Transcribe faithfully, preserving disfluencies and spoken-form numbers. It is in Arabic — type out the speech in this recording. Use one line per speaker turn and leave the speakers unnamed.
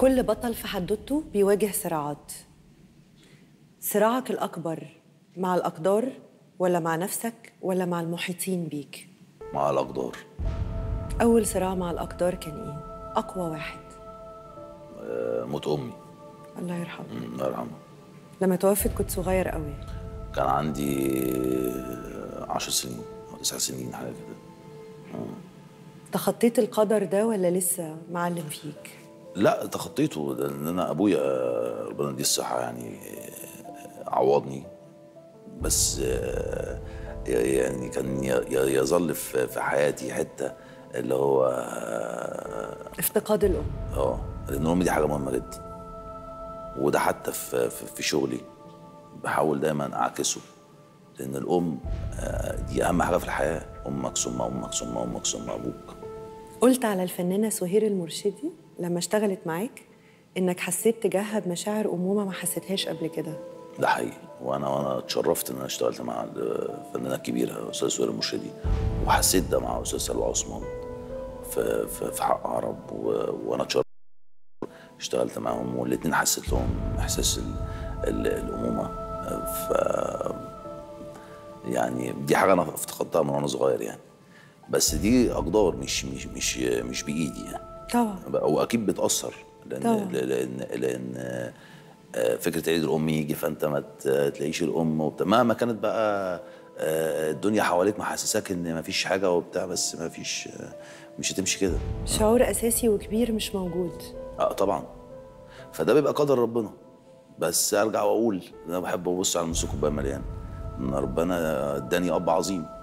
كل بطل في حدوته بيواجه صراعات. صراعك الأكبر مع الأقدار ولا مع نفسك ولا مع المحيطين بيك؟
مع الأقدار.
أول صراع مع الأقدار كان إيه؟ أقوى واحد؟
آه، موت أمي.
الله يرحمه.
الله يرحمها.
لما توفت كنت صغير قوي.
كان عندي عشر سنين أو تسع سنين حاجة كده.
تخطيت القدر ده ولا لسه معلم فيك؟
لا تخطيته، لأن أنا أبويا ربنا يديه الصحة يعني عوضني، بس يعني كان يظل في حياتي حتة اللي هو
افتقاد الأم.
اه لأن أمي دي حاجة مهمة جدا، وده حتى في في شغلي بحاول دايما أعكسه، لأن الأم دي أهم حاجة في الحياة. أمك ثم أمك ثم أمك ثم أبوك.
قلت على الفنانة سهير المرشدي لما اشتغلت معاك إنك حسيت تجاهها بمشاعر أمومة ما حسيتهاش قبل كده.
ده حقيقي، وأنا وأنا اتشرفت إن أنا اشتغلت مع الفنانة الكبيرة أستاذ سهير المرشدي، وحسيت ده مع أستاذ سلوى عثمان في في, في حق عرب، وأنا اتشرفت اشتغلت معاهم، والاتنين حسيت لهم إحساس ال ال الأمومة. ف يعني دي حاجة أنا افتقدتها من وأنا صغير يعني، بس دي أقدار مش مش مش مش بإيدي يعني.
طبعا.
وأكيد بتأثر، لأن
طبعا.
لأن لأن فكرة عيد الأم يجي فأنت ما تلاقيش الأم وبتاع، مهما كانت بقى الدنيا حواليك محسساك إن ما فيش حاجة وبتاع، بس ما فيش، مش هتمشي كده.
شعور أساسي وكبير مش موجود.
اه طبعا، فده بيبقى قدر ربنا. بس ارجع واقول انا بحب ابص على نص كوبايه مليان، ان ربنا اداني اب عظيم.